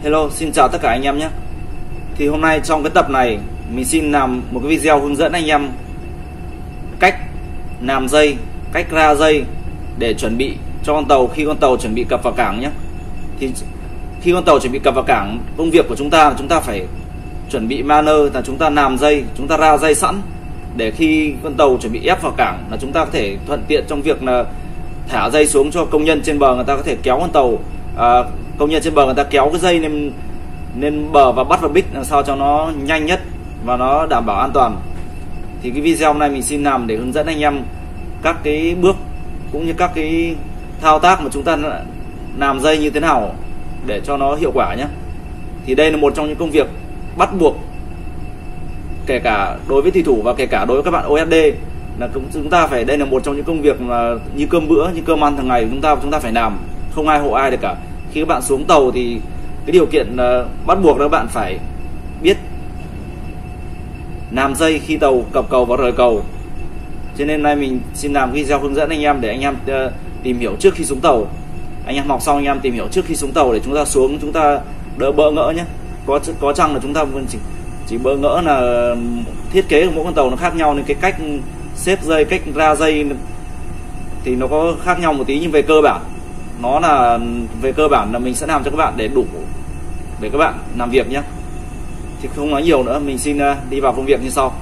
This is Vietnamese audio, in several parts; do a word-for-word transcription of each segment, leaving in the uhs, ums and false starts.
Hello, xin chào tất cả anh em nhé. Thì hôm nay trong cái tập này mình xin làm một cái video hướng dẫn anh em cách làm dây, cách ra dây để chuẩn bị cho con tàu khi con tàu chuẩn bị cập vào cảng nhé. Thì khi con tàu chuẩn bị cập vào cảng, công việc của chúng ta là chúng ta phải chuẩn bị manner, là chúng ta làm dây, chúng ta ra dây sẵn để khi con tàu chuẩn bị ép vào cảng là chúng ta có thể thuận tiện trong việc là thả dây xuống cho công nhân trên bờ, người ta có thể kéo con tàu, à, công nhân trên bờ người ta kéo cái dây lên lên bờ và bắt vào bích làm sao cho nó nhanh nhất và nó đảm bảo an toàn. Thì cái video hôm nay mình xin làm để hướng dẫn anh em các cái bước cũng như các cái thao tác mà chúng ta làm dây như thế nào để cho nó hiệu quả nhé. Thì đây là một trong những công việc bắt buộc, kể cả đối với thủy thủ và kể cả đối với các bạn o ét đê, là chúng ta phải, đây là một trong những công việc mà như cơm bữa, như cơm ăn thường ngày chúng ta chúng ta phải làm, không ai hộ ai được cả. Khi các bạn xuống tàu thì cái điều kiện uh, bắt buộc là các bạn phải biết làm dây khi tàu cập cầu và rời cầu. Cho nên nay mình xin làm video hướng dẫn anh em để anh em uh, tìm hiểu trước khi xuống tàu. Anh em học xong anh em tìm hiểu trước khi xuống tàu để chúng ta xuống chúng ta đỡ bỡ ngỡ nhé. Có có chăng là chúng ta chỉ, chỉ bỡ ngỡ là thiết kế của mỗi con tàu nó khác nhau nên cái cách xếp dây, cách ra dây thì nó có khác nhau một tí, nhưng về cơ bản nó là về cơ bản là mình sẽ làm cho các bạn để đủ để các bạn làm việc nhé. Thì không nói nhiều nữa, mình xin uh, đi vào công việc như sau.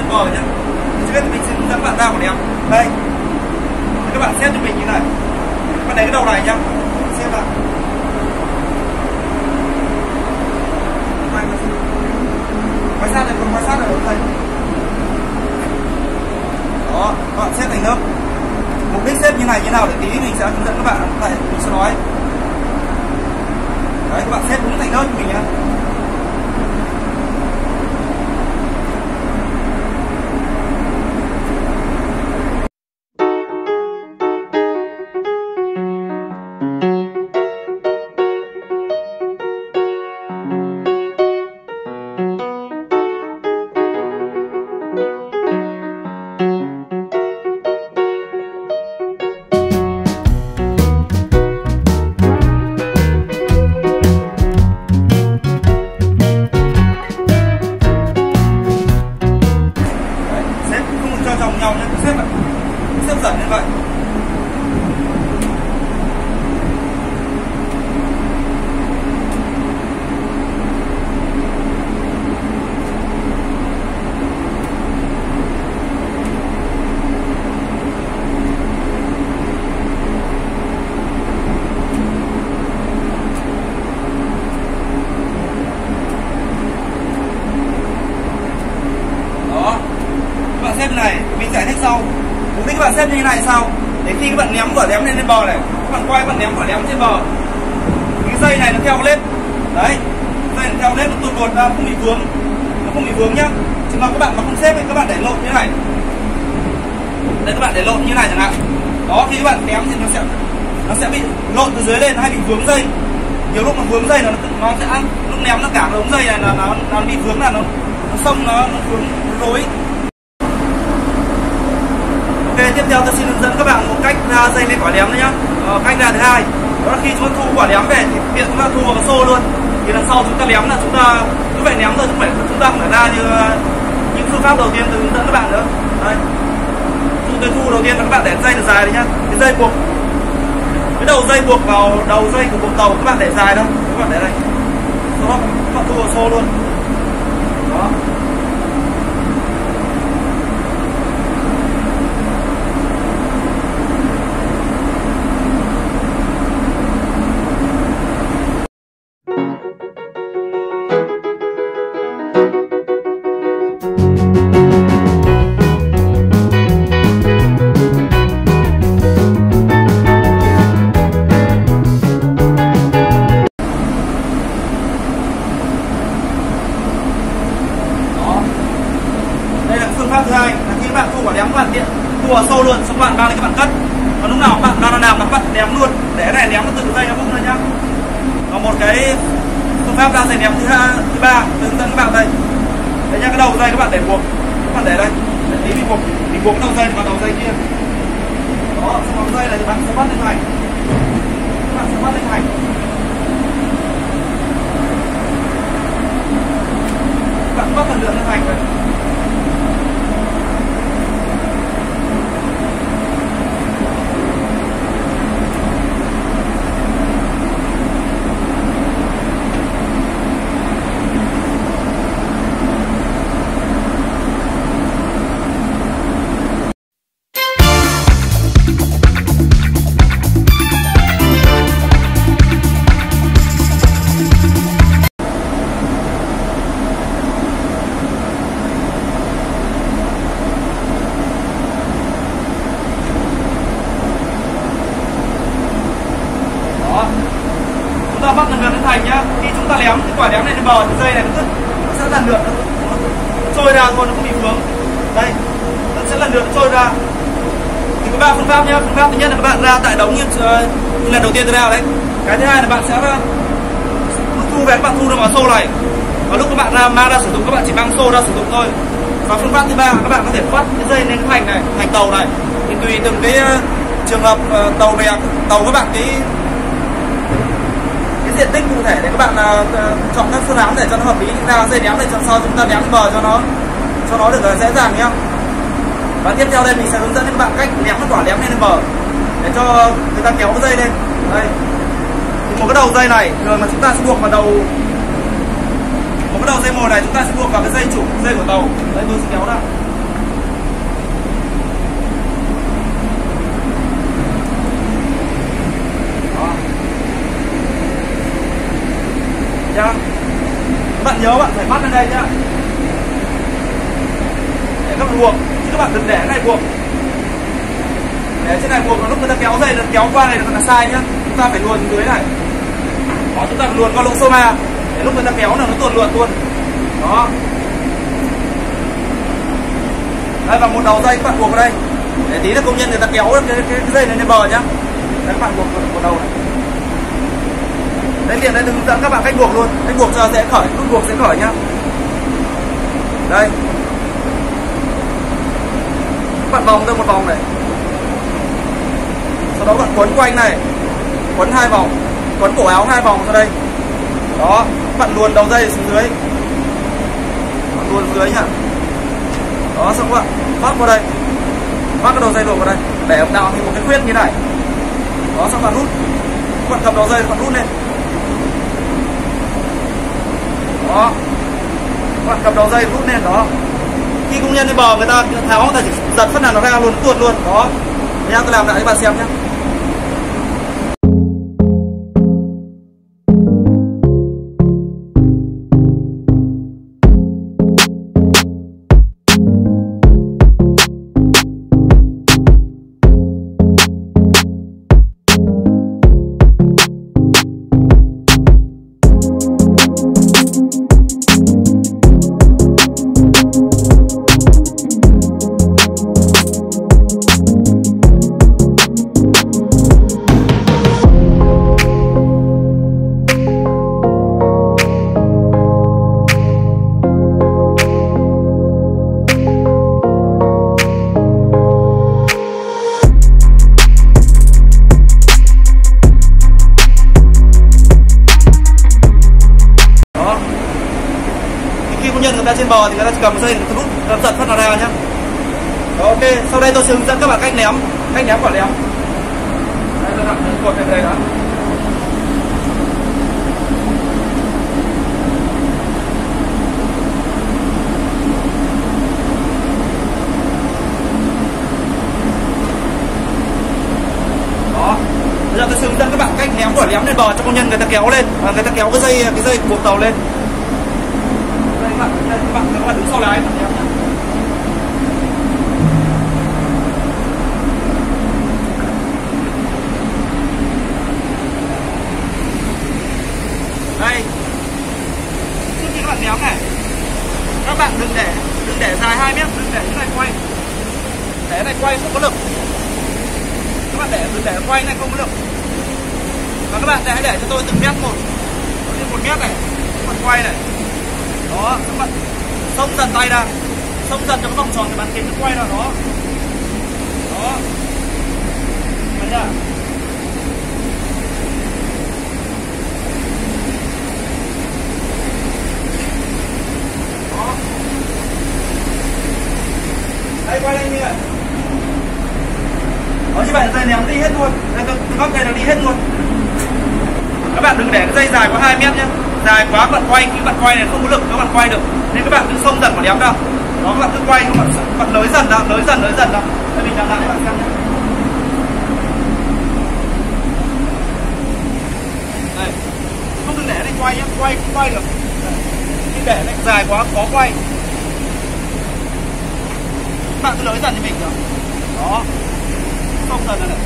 bờ nhá. Trước hết thì mình sẽ hướng dẫn bạn ra quả đéo. Đây, các bạn xếp cho mình như này. Các bạn lấy cái đầu này nhá, xếp vào. Quay sát này, còn quay sát này thầy. Đó, các bạn xếp thành lớp. Mục đích xếp như này như nào để tí mình sẽ hướng dẫn các bạn, tại mình sẽ nói. Đấy, các bạn xếp đúng thành lớp cho mình nhá. Nhau nhé, xếp vậy, xếp dần như vậy. Xếp này mình giải thích sau. Mục đích các bạn xếp như thế này sao? Để khi các bạn ném quả đéo lên lên bờ này, các bạn quay các bạn ném quả đéo trên bờ, cái dây này nó theo lên, đấy, dây nó theo lên nó tuột bột ra không bị vướng, nó không bị vướng nhá. Chứ mà các bạn mà không xếp thì các bạn để lộn như thế này, đây các bạn để lộn như thế này chẳng hạn. Đó, khi các bạn ném thì nó sẽ nó sẽ bị lộn từ dưới lên hay bị vướng dây. Nhiều lúc mà vướng dây nó nó sẽ ăn, lúc ném nó cả cái ống dây này là nó nó bị vướng là nó nó xông nó nó vướng rối. Ok, tiếp theo tôi xin hướng dẫn các bạn một cách ra dây lên quả đéo nữa nhá. Ờ, cách ra thứ hai đó là khi chúng ta thu quả đéo về thì hiện chúng ta thu vào cái xô luôn. Thì lần sau chúng ta ném là chúng ta cứ phải ném thôi, chứ phải chúng ta không phải ra như những phương pháp đầu tiên tôi hướng dẫn các bạn nữa. Đây, thu tôi thu đầu tiên là các bạn để dây được dài đấy nhá. Cái dây buộc, cái đầu dây buộc vào đầu dây của buộc tàu các bạn để dài đâu, các bạn để đây. Sau đó các bạn thu vào xô luôn. Đó. Phương pháp thứ hai là khi các bạn thu quả đéo các bạn điện thu vào xô luôn, xong các bạn mang lên các bạn cất. Còn lúc nào các bạn đang làm là các bạn ném luôn, để cái này ném nó tự dây nó bung ra nhá. Và một cái phương pháp ra dây ném thứ hai, thứ ba hướng dẫn các bạn đây. Đấy nhá, cái đầu dây các bạn để buộc, các bạn để đây, để tí mình buộc, mình buộc đầu dây vào đầu dây kia. Đó, xong đầu dây này thì bạn sẽ bắt lên thành, các bạn sẽ bắt lên thành. Các bạn bắt lần lượt lên thành rồi. Chúng ta bắt lần lượt lên thành nhá. Khi chúng ta ném cái quả đéo này lên bờ thì dây này nó, nó sẽ lần lượt nó, nó trôi ra thôi, nó không bị vướng. Đây, nó sẽ lần lượt nó trôi ra. Thì có ba phương pháp nhá. Phương pháp thứ nhất là các bạn ra tại đống như, như lần đầu tiên tôi ra đấy. Cái thứ hai là bạn sẽ thu về, các bạn thu được vào xô này. Và lúc các bạn ra mang ra sử dụng các bạn chỉ mang xô ra sử dụng thôi. Và phương pháp thứ ba các bạn có thể bắt cái dây lên cái thành này, thành tàu này. Thì tùy từng cái uh, trường hợp uh, tàu về tàu các bạn cái cái diện tích cụ thể để các bạn uh, chọn các phương án để cho nó hợp lý, ra dây ném để cho sau chúng ta ném bờ cho nó cho nó được dễ dàng nhá. Và tiếp theo đây mình sẽ hướng dẫn các bạn cách ném cái quả ném lên bờ để cho người ta kéo cái dây lên. Đây, thì một cái đầu dây này rồi mà chúng ta sẽ buộc vào đầu, một cái đầu dây mồi này chúng ta sẽ buộc vào cái dây chủ dây của tàu. Đây tôi sẽ kéo ra. nhớ bạn phải bắt lên đây nhá, để các bạn buộc, chứ các bạn đừng để cái này buộc. Để trên này buộc lúc người ta kéo dây, nó kéo qua này là sai nhá. Chúng ta phải luồn dưới này. Đó, chúng ta phải luồn qua lỗ xô ma để lúc người ta kéo là nó tuồn luồn luôn. Đó. Đây, và một đầu dây các bạn buộc vào đây. Để tí là công nhân người ta kéo cái, cái, cái dây này lên bờ nhá. Đấy, các bạn buộc một đầu này. Đấy, tiện đây tôi hướng dẫn các bạn cách buộc luôn. Cách buộc cho dễ khởi, nút buộc sẽ khởi nhá. Đây. Các bạn vòng ra một vòng này. Sau đó bạn quấn quanh này, quấn hai vòng, quấn cổ áo hai vòng ra đây. Đó, bạn luồn đầu dây xuống dưới, bạn luồn dưới nhá. Đó, xong các bạn vắt vào đây, vắt cái đầu dây luồn vào đây, để tạo thành một cái khuyết như này. Đó, xong bạn rút, các bạn cầm đầu dây, bạn rút lên. Đó, các bạn cầm đầu dây rút lên. Đó, khi công nhân lên bờ người ta tháo, người ta chỉ giật phát là nó ra luôn, tuột luôn. Đó, nha, tôi làm lại cho bạn xem nhé. Trên bờ thì người ta cầm dây, người ta rút, người ta giật phát nó ra nhá. Ok, sau đây tôi sẽ hướng dẫn các bạn cách ném, cách ném quả ném. Đây, tôi đặt cột lên đây đã. Đó, bây giờ tôi sẽ hướng dẫn các bạn cách ném quả ném lên bờ cho công nhân người ta kéo lên, và người ta kéo cái dây cái dây buộc tàu lên. Đây các bạn, đây các bạn, các bạn đứng sau lái. Đây, trước khi các bạn ném này, các bạn đừng để đừng để dài hai mét, đừng để cái này quay, để cái này quay không có lực. Các bạn để đừng để nó quay này không có lực. Và các bạn để hãy để cho tôi từng mét một, như một mét này, các bạn quay này. Đó, các bạn xông dần tay ra, xông dần cho cái vòng tròn cái bàn kính nó quay ra. Đó, đó, thấy chưa? Đó, đây quay lên như vậy. Đó, như vậy dây ném đi hết luôn. Đây, cái góc này nó đi hết luôn. Các bạn đừng để cái dây dài quá hai mét nhé. Dài quá các bạn quay, khi bạn quay này không có lực các bạn quay được, nên các bạn cứ xông dần quả ném ra. Đó, các bạn cứ quay, các bạn, các bạn nới dần ra, nới dần, nới dần ra. Đây mình làm lại các bạn xem nhé. Đây, không đừng để này quay nhé, quay không quay được. Nhưng để này dài quá khó quay. Các bạn cứ nới dần cho mình được. Đó, xông dần ra này.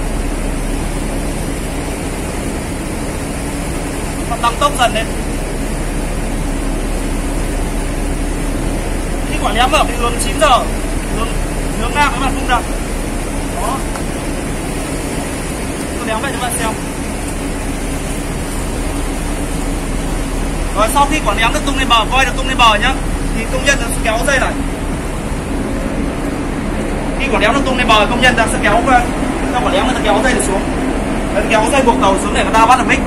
Bạn tăng tốc dần lên. Khi quả ném ở cái hướng chín giờ, hướng hướng nam các bạn vung ra. Đó, tôi ném vậy cho bạn xem. Rồi sau khi quả ném được tung lên bờ, coi được tung lên bờ nhá, thì công nhân sẽ kéo dây này. Khi quả ném được tung lên bờ, công nhân ta sẽ kéo qua, sau quả ném người ta kéo dây xuống, người ta kéo dây buộc tàu xuống để người ta bắt được mic.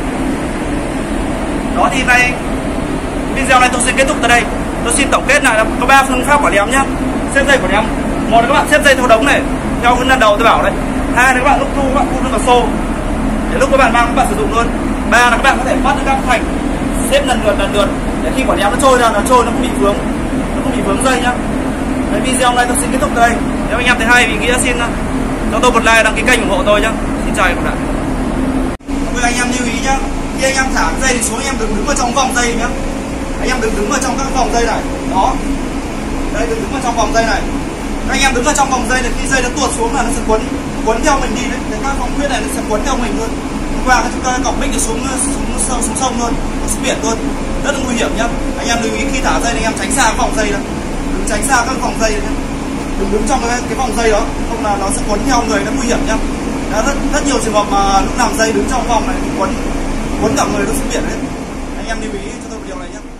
Đó, thì nay video này tôi sẽ kết thúc tại đây. Tôi xin tổng kết lại là có ba phương pháp quả ném nhá. Xếp dây quả ném. Một là các bạn xếp dây theo đống này, theo cái lần đầu tôi bảo đấy. Hai là các bạn lúc thu các bạn thu nó vào xô, để lúc các bạn mang các bạn sử dụng luôn. Ba là các bạn có thể bắt được các thành, xếp lần lượt lần lượt để khi quả ném nó trôi ra, nó trôi nó không bị vướng, nó không bị vướng dây nhá. Cái video này tôi xin kết thúc tại đây. Nếu anh em thấy hay vì nghĩa xin cho tôi một like, đăng ký kênh ủng hộ tôi nhá. Xin chào các bạn. Mọi người anh em lưu ý nhá, khi anh em thả dây xuống anh em đừng đứng vào trong vòng dây nhá. Anh em đừng đứng ở trong các vòng dây này. Đó. Đây, đừng đứng ở trong vòng dây này. Các anh em đứng ở trong vòng dây này, khi dây nó tuột xuống là nó sẽ quấn quấn theo mình đi đấy. Để các vòng khuyết này nó sẽ quấn theo mình luôn. Qua cái chúng ta cọc mic xuống xuống xuống, xuống sông luôn, xuống biển luôn. Rất là nguy hiểm nhá. Anh em lưu ý khi thả dây này, anh em tránh xa cái vòng dây đó. Đừng tránh xa các vòng dây này. Đừng đứng trong cái, cái vòng dây đó, không là nó sẽ quấn theo người, nó nguy hiểm nhá. Đã rất rất nhiều trường hợp mà lúc làm dây đứng trong vòng này quấn quấn cả người nó xuống biển đấy. Anh em lưu ý cho tôi một điều này nhé.